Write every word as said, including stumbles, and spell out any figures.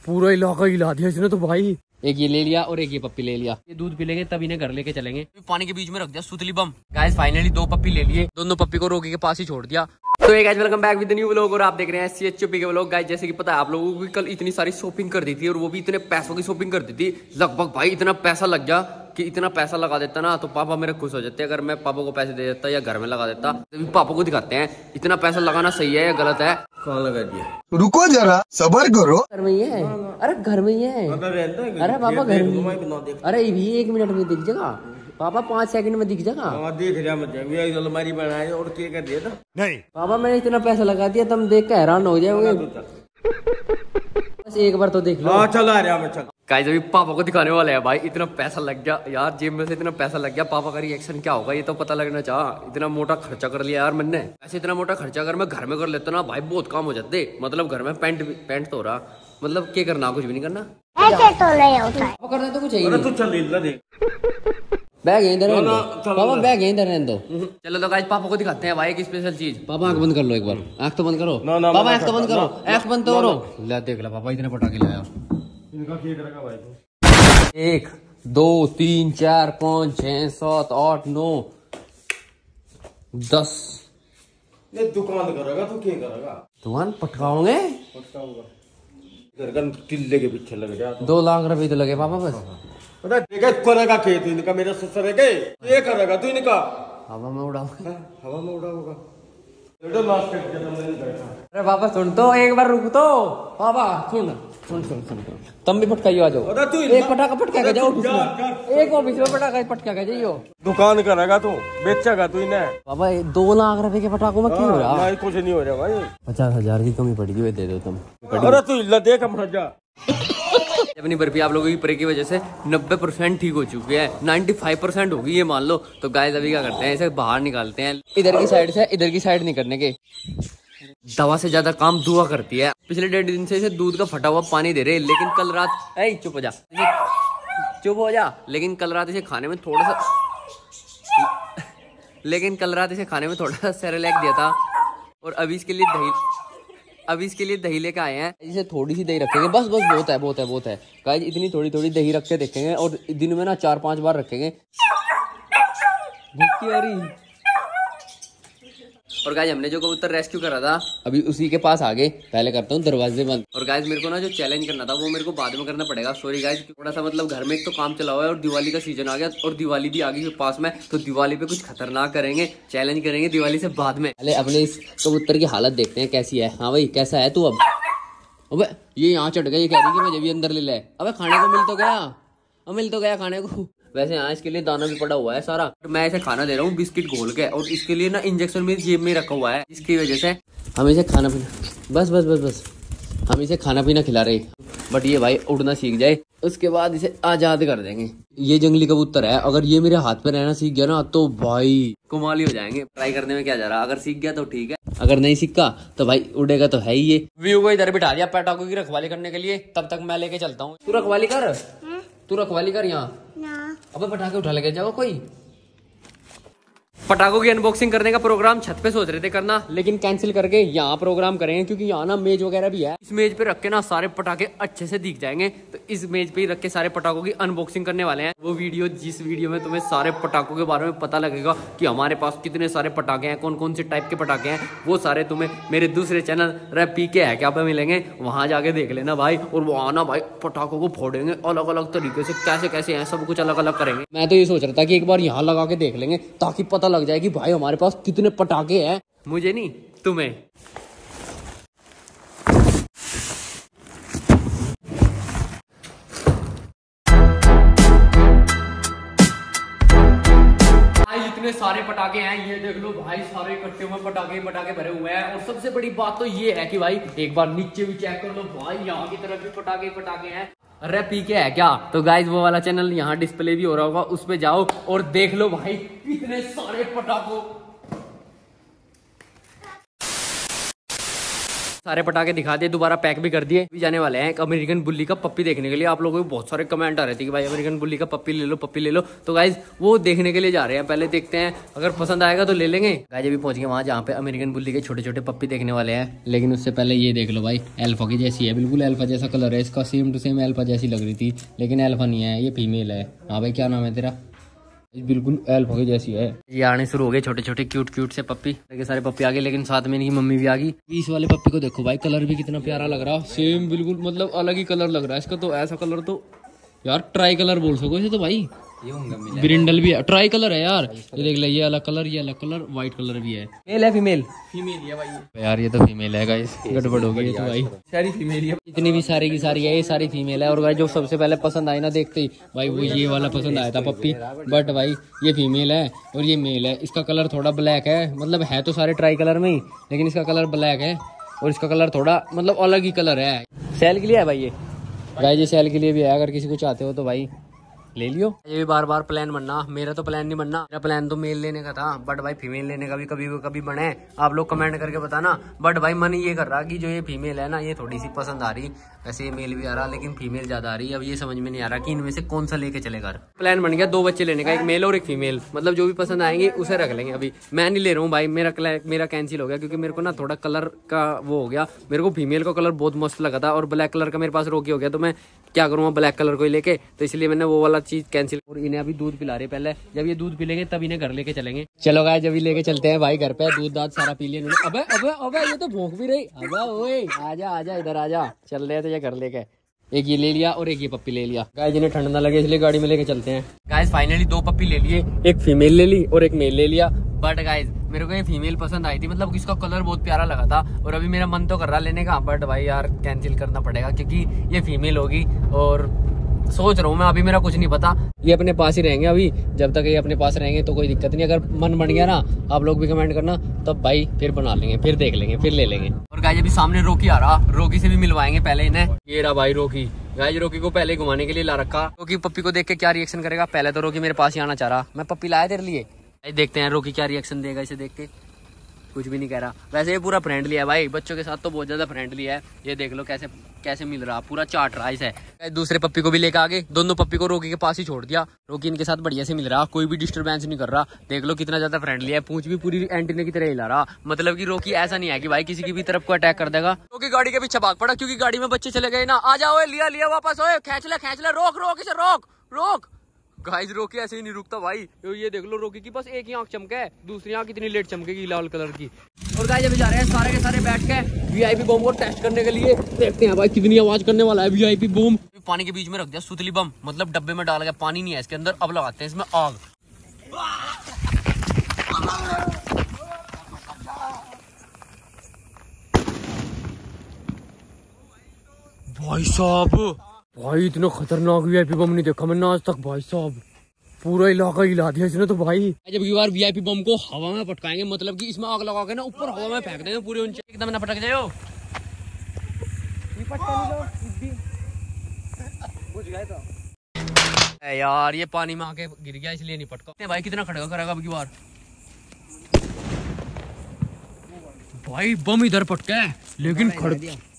पूरा इलाका हिला दिया इसने तो भाई। एक ये ले लिया और एक ये पप्पी ले लिया। ये दूध पी लेंगे तब इन्हें घर लेके चलेंगे। पानी के बीच में रख दिया सुतली बम। गाइस फाइनली दो पप्पी ले लिए, दोनों पप्पी को रोगी के पास ही छोड़ दिया। तो एक welcome back with new vlog और आप देख रहे हैं सी एच ओ पी के व्लॉग। गाइस जैसे कि पता है आप लोगों को कल इतनी सारी शॉपिंग कर दी थी और वो भी इतने पैसों की शॉपिंग कर दी थी। लगभग भाई इतना पैसा लग गया कि इतना पैसा लगा देता ना तो पापा मेरे खुश हो जाते। अगर मैं पापा को पैसे दे देता या घर में लगा देता तो पापा को दिखाते हैं इतना पैसा लगाना सही है या गलत है। कहाँ लगा दिया? रुको जरा सबर करो। घर में ही है। अरे घर में ही है। अरे पापा घर में। अरे भी एक मिनट में दिख जाएगा पापा, पाँच सेकंड में दिख जाएगा। देख रहा मतलब अलमारी बनाई और क्या कर दिया था? नहीं पापा मैंने इतना पैसा लगा दिया, तुम देख के हैरान हो जाओगे। बस एक बार तो देख लो। हाँ चला रहा मैं चल। गाइस अभी पापा को दिखाने वाले हैं भाई। इतना पैसा लग गया यार, जेब में से इतना पैसा लग गया। पापा का रिएक्शन क्या होगा ये तो पता लगना चाह। इतना मोटा खर्चा कर लिया यार मैंने। ऐसे इतना मोटा खर्चा अगर मैं घर में कर लेता ना भाई बहुत काम हो जाते। मतलब घर में पैंट पैंट तो हो रहा, मतलब क्या करना, कुछ भी नहीं करना। ऐसे तो नहीं होता है। करना तो कुछ है। तू चल देख बैग इधर रहने दो पापा, बैग इधर रहने दो। चलो तो गाइस पापा को दिखाते हैं भाई एक स्पेशल चीज। पापा आंख बंद कर लो एक बार, आंख तो बंद करो। पापा आंख तो बंद करो, आंख बंद तो करो। ले देख ला पापा इतने पटाखे लाया। इनका क्या करेगा भाई? एक दो तीन चार पाँच छह सात आठ नौ दस। ये दुकान करेगा तू क्या करेगा? दुकान पटकाओगे? घर का टिल्ले के पीछे लग जा। दो लाख रुपए तो लगे पापा बस। पता है करेगा क्या तू? इनका मेरा ससुर है क्या? ये करेगा तू इनका? हवा में उड़ाओगे? हवा में उड़ाओगा। अरे पापा सुन तो, एक बार रुक तो पापा। सुन सुन सुन सुन तुम भी पटकाइयो आ जाओ। एक पटाखा पटका के जाओ, एक ऑफिस में पटाखा पटका के जाइयो। दुकान करेगा तू, बेचेगा तू इन्हें। पापा दो लाख रुपए के पटाखों में क्यों हो रहा? नहीं कुछ नहीं हो रहा भाई। पचास हजार की कमी पड़ेगी, वे दे दो तुम। अरे तू इल्ला देख मर जा। अपनी बर्फी आप लोगों की प्रे की वजह से नब्बे परसेंट ठीक हो चुकी है, पचानवे परसेंट होगी ये मान लो। तो गाइस अभी क्या करते हैं, इसे बाहर निकालते हैं। इधर की साइड से इधर की साइड नहीं करने के। दवा से ज्यादा काम दुआ करती है। पिछले डेढ़ दिन से इसे दूध का फटा हुआ पानी दे रहे, लेकिन कल रात ऐ चुप हो जा चुप हो जा लेकिन कल रात इसे खाने में थोड़ा सा लेकिन कल रात इसे खाने में थोड़ा सा सेरेलैक दिया था। और अभी इसके लिए दही अभी इसके लिए दही लेके आए हैं। इसे थोड़ी सी दही रखेंगे बस बस बहुत है बहुत है बहुत है गाइस। इतनी थोड़ी थोड़ी दही रख के देखेंगे और दिन में ना चार पांच बार रखेंगे। भूखी आ रही। और गाइस हमने जो कबूतर रेस्क्यू करा था अभी उसी के पास आगे। पहले करता हूँ दरवाजे बंद। और गाइस मेरे को ना जो चैलेंज करना था वो मेरे को बाद में करना पड़ेगा। सॉरी गाइस, थोड़ा सा मतलब घर में एक तो काम चला हुआ है और दिवाली का सीजन आ गया और दिवाली भी आ गई पास में। तो दिवाली पे कुछ खतरनाक करेंगे, चैलेंज करेंगे दिवाली से बाद में। पहले अपने इस कबूतर की हालत देखते हैं कैसी है। हाँ भाई कैसा है तू अब? अबे ये यहाँ चढ़ गया, ये कह रही कि मुझे भी अंदर ले ले। अबे खाने को मिल तो गया, अब मिल तो गया खाने को। वैसे यहाँ इसके लिए दाना भी पड़ा हुआ है सारा। मैं इसे खाना दे रहा हूँ बिस्किट घोल के और इसके लिए ना इंजेक्शन भी जेब में रखा हुआ है। इसकी वजह से हम इसे खाना पीना बस बस बस बस हम इसे खाना पीना खिला रहे। बट ये भाई उड़ना सीख जाए उसके बाद इसे आजाद कर देंगे। ये जंगली कबूतर है, अगर ये मेरे हाथ पे रहना सीख गया ना तो भाई कुमाली हो जाएंगे। ट्राई करने में क्या जा रहा, अगर सीख गया तो ठीक है, अगर नहीं सीखा तो भाई उड़ेगा तो है ही। ये व्यू को इधर बिठा दिया पटाखों की रखवाली करने के लिए। तब तक मैं लेके चलता हूँ। तू रखवाली कर, तू रखवाली कर यहाँ। अबे पटाखे उठा लेके जाओ कोई। पटाखों की अनबॉक्सिंग करने का प्रोग्राम छत पे सोच रहे थे करना, लेकिन कैंसिल करके यहाँ प्रोग्राम करेंगे क्योंकि यहाँ ना मेज वगैरह भी है। इस मेज पे रख के ना सारे पटाखे अच्छे से दिख जाएंगे। तो इस मेज पे ही रख के सारे पटाखों की अनबॉक्सिंग करने वाले हैं। वो वीडियो जिस वीडियो में तुम्हें सारे पटाखों के बारे में पता लगेगा कि हमारे पास कितने सारे पटाखे हैं, कौन कौन से टाइप के पटाखे हैं, वो सारे तुम्हें मेरे दूसरे चैनल रैप पी के है क्या पे मिलेंगे। वहां जाके देख लेना भाई। और वो आना भाई पटाखों को फोड़ेंगे अलग अलग तरीके से, कैसे कैसे हैं सब कुछ अलग अलग करेंगे। मैं तो ये सोच रहा था कि एक बार यहाँ लगा के देख लेंगे ताकि पता लग जाए कि भाई हमारे पास कितने पटाखे हैं। मुझे नहीं तुम्हें। इतने सारे पटाखे हैं, ये देख लो भाई सारे इकट्ठे हुए पटाखे पटाखे भरे हुए हैं। और सबसे बड़ी बात तो ये है कि भाई एक बार नीचे भी चेक कर लो भाई, यहाँ की तरफ भी पटाखे पटाखे हैं। अरे पी के है क्या? तो गाइज वो वाला चैनल यहाँ डिस्प्ले भी हो रहा होगा, उस पे जाओ और देख लो भाई कितने सारे पटाखों सारे पटाखे दिखा दिए, दोबारा पैक भी कर दिए। जाने वाले हैं एक अमेरिकन बुल्ली का पप्पी देखने के लिए। आप लोगों को बहुत सारे कमेंट आ रहे थे कि भाई अमेरिकन बुल्ली का पप्पी ले लो, पप्पी ले लो। तो गाइज वो देखने के लिए जा रहे हैं, पहले देखते हैं, अगर पसंद आएगा तो ले लेंगे। गाइज अभी पहुंच गए वहाँ जहाँ पे अमेरिकन बुल्ली के छोटे छोटे पप्पी देखने वाले हैं। लेकिन उससे पहले ये देख लो भाई, एल्फा की जैसी है, बिल्कुल एल्फा जैसा कलर है इसका, सेम टू सेम एल्फा जैसी लग रही थी, लेकिन एल्फा नहीं है, ये फीमेल है। हाँ भाई क्या नाम है तेरा? बिल्कुल एल्फा की जैसी है। ये आने शुरू हो गए छोटे छोटे क्यूट क्यूट से पप्पी, सारे पप्पी आ गए, लेकिन साथ में इनकी मम्मी भी आ गई। इस वाले पप्पी को देखो भाई, कलर भी कितना प्यारा लग रहा है, सेम बिल्कुल मतलब अलग ही कलर लग रहा है इसका। तो ऐसा कलर तो यार ट्राई कलर बोल सको इसे तो भाई, ब्रिंडल भी है, ट्राई कलर है यार। ये देख ले, ये अलग कलर, ये अलग कलर, व्हाइट कलर भी है। मेल है फीमेल? फीमेल है भाई यार, ये तो फीमेल है गाइस, गड़बड़ हो गई तो भाई, सारी फीमेल है। इतनी भी सारी की सारी है, ये सारी फीमेल है। और भाई जो सबसे पहले पसंद आई ना देखते ही भाई, वो ये वाला पसंद आया था पप्पी, बट भाई ये फीमेल है और ये मेल है। इसका कलर थोड़ा ब्लैक है, मतलब है तो सारे ट्राई कलर में ही, लेकिन इसका कलर ब्लैक है और इसका कलर थोड़ा मतलब अलग ही कलर है। सेल के लिए है भाई ये, गाइस ये सेल के लिए भी है, अगर किसी को चाहते हो तो भाई ले लियो। ये भी बार बार प्लान बनना, मेरा तो प्लान नहीं बनना, मेरा प्लान तो मेल लेने का था, बट भाई फीमेल लेने का भी कभी कभी बने। आप लोग कमेंट करके बताना। बट भाई मन ये कर रहा कि जो ये फीमेल है ना, ये थोड़ी सी पसंद आ रही, वैसे ये मेल भी आ रहा लेकिन फीमेल ज्यादा आ रही है। अब ये समझ में नहीं आ रहा कि इनमें से कौन सा लेके चलेगा। प्लान बन गया दो बच्चे लेने का, एक मेल और एक फीमेल, मतलब जो भी पसंद आएंगे उसे रख लेंगे। अभी मैं नहीं ले रहा हूँ भाई, मेरा मेरा कैंसिल हो गया, क्योंकि मेरे को ना थोड़ा कलर का वो हो गया। मेरे को फीमेल का कलर बहुत मस्त लगा था और ब्लैक कलर का मेरे पास रोकी हो गया, तो मैं क्या करूँगा ब्लैक कलर को ही लेके, तो इसलिए मैंने वो वाला चीज कैंसिल। और इन्हें अभी दूध पिला रहे, पहले जब ये दूध पिलेंगे तब इन्हें घर लेके चलेंगे। चलो गाइस जब लेके चलते हैं भाई घर पे, दूध दाद सारा पी लिया। अबे अबे अबे ये तो भौंक भी रही। अबे ओए आजा आजा इधर आजा, चल रहे थे ये घर लेके। एक ये ले लिया और एक ये पप्पी ले लिया। गाइस जिन्हें ठंड ना लगे इसलिए गाड़ी में लेके चलते हैं। गाइस फाइनली दो पप्पी ले लिए, एक फीमेल ले ली और एक मेल ले लिया। बट गाइस मेरे को ये फीमेल पसंद आई थी, मतलब इसका कलर बहुत प्यारा लगा था और अभी मेरा मन तो कर रहा लेने का, बट भाई यार कैंसिल करना पड़ेगा क्योंकि ये फीमेल होगी। और सोच रहा हूँ मैं, अभी मेरा कुछ नहीं पता, ये अपने पास ही रहेंगे अभी, जब तक ये अपने पास रहेंगे तो कोई दिक्कत नहीं। अगर मन बन गया ना, आप लोग भी कमेंट करना, तब भाई फिर बना लेंगे, फिर देख लेंगे, फिर ले लेंगे। और गाइस अभी सामने रोकी आ रहा, रोकी से भी मिलवाएंगे पहले इन्हें। ये रहा भाई रोकी, गाइस रोकी को पहले घुमाने के लिए ला रखा। रोकी पप्पी को देख के क्या रिएक्शन करेगा, पहले तो रोकी मेरे पास ही आना चाह रहा, मैं पप्पी लाया तेरे लिए, देखते हैं रोकी क्या रिएक्शन देगा इसे देख के। कुछ भी नहीं कह रहा, वैसे ये पूरा फ्रेंडली है भाई, बच्चों के साथ तो बहुत ज्यादा फ्रेंडली है। ये देख लो कैसे कैसे मिल रहा, पूरा चाट रहा है। दूसरे पप्पी को भी लेकर आ गए, दोनों पप्पी को रोकी के पास ही छोड़ दिया। रोकी इनके साथ बढ़िया से मिल रहा, कोई भी डिस्टर्बेंस नहीं कर रहा। देख लो कितना ज्यादा फ्रेंडली है, पूंछ भी पूरी एंटीना की तरह हिला रहा। मतलब कि रोकी ऐसा नहीं है कि भाई किसी की भी तरफ को अटैक कर देगा। रोकी गाड़ी के पीछे भाग पड़ा क्योंकि गाड़ी में बच्चे चले गए ना। आ जाओ लिया लिया वापस, ओए खींच ले खींच ले, रोक रोक इसे, रोक रोक। गाइस रोकी ऐसे ही नहीं रुकता भाई, ये देख लो रोकी की बस एक ही आंख चमका है, दूसरी आंख कितनी लेट चमकेगी लाल कलर की। और गाइस अभी जा रहे हैं सारे के सारे बैठ के वीआईपी बम को टेस्ट करने के लिए, देखते हैं भाई कितनी आवाज करने वाला है वीआईपी बम। पानी के बीच में रख दिया सुतली बम, मतलब डब्बे में डाल गया, पानी नहीं है इसके अंदर। अब लगाते हैं इसमें आग। भाई साहब, भाई इतना खतरनाक वीआईपी बम नहीं देखा मैंने आज तक भाई साहब, पूरा इलाका हिला दिया इसने तो भाई। जब एक बार वीआईपी बम को हवा में पटकाएंगे, मतलब कि इसमें आग लगा के ना ऊपर हवा में फेंक देंगे पूरे ऊंचे, एकदम ना पटक जाओ। यार ये पानी में आके गिर गया इसलिए नहीं पटका भाई, कितना खड़ेगा करेगा अब की बार। भाई बम इधर पटका है लेकिन खड़